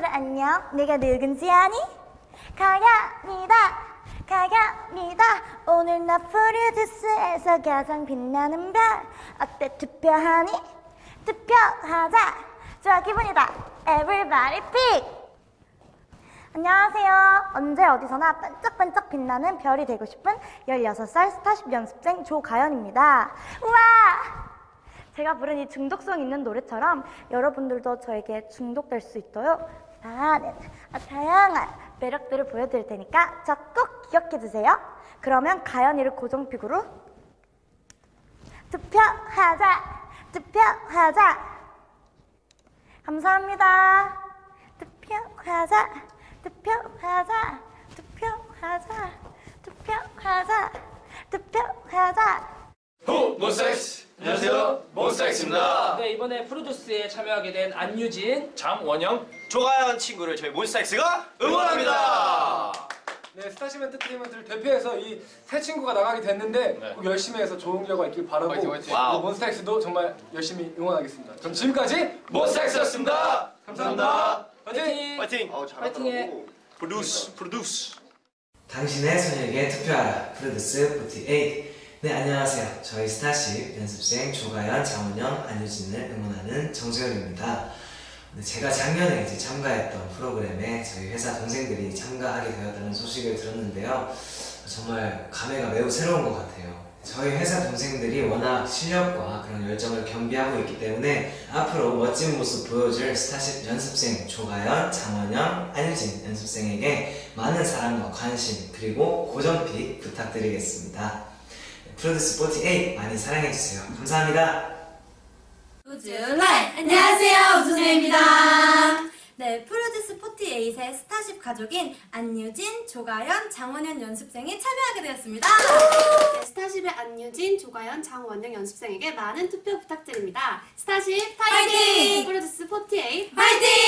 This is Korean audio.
안녕. 내가 누군지 아니? 가야니다. 오늘 나 프로듀스에서 가장 빛나는 별. 어때 투표하니? 투표하자. 좋아 기분이다. Everybody pick. 안녕하세요. 언제 어디서나 반짝반짝 빛나는 별이 되고 싶은 16살 스타쉽 연습생 조가연입니다. 우와! 제가 부른 이 중독성 있는 노래처럼 여러분들도 저에게 중독될 수 있도록 많은 다양한 매력들을 보여드릴 테니까 저 꼭 기억해주세요. 그러면 가연이를 고정픽으로 투표하자. 감사합니다. 투표하자. 몬스타엑스! 안녕하세요, 몬스타엑스입니다. 네, 이번에 프로듀스에 참여하게 된 안유진, 장원영, 조가연 친구를 저희 몬스타엑스가 응원합니다. 네, 스타쉽 엔터테인먼트를 대표해서 이 세 친구가 나가게 됐는데 꼭 열심히 해서 좋은 결과 있길 바라고 와우. 몬스타엑스도 정말 열심히 응원하겠습니다. 그럼 지금까지 몬스타엑스였습니다. 감사합니다. 화이팅! 파이팅! 파이팅해. 프로듀스. 당신의 소녀에게 투표하라. 프로듀스 48. 네, 안녕하세요. 저희 스타쉽 연습생 조가연, 장원영, 안유진을 응원하는 정재현입니다. 제가 작년에 참가했던 프로그램에 저희 회사 동생들이 참가하게 되었다는 소식을 들었는데요. 정말 감회가 매우 새로운 것 같아요. 저희 회사 동생들이 워낙 실력과 그런 열정을 겸비하고 있기 때문에 앞으로 멋진 모습 보여줄 스타쉽 연습생 조가연, 장원영, 안유진 연습생에게 많은 사랑과 관심 그리고 고정픽 부탁드리겠습니다. 프로듀스 48 많이 사랑해주세요. 감사합니다. 우주라이! 안녕하세요, 우주세입니다. 네, 프로듀스 48의 스타쉽 가족인 안유진, 조가연, 장원영 연습생이 참여하게 되었습니다. 네, 스타쉽의 안유진, 조가연, 장원영 연습생에게 많은 투표 부탁드립니다. 스타쉽 파이팅! 프로듀스 48 파이팅!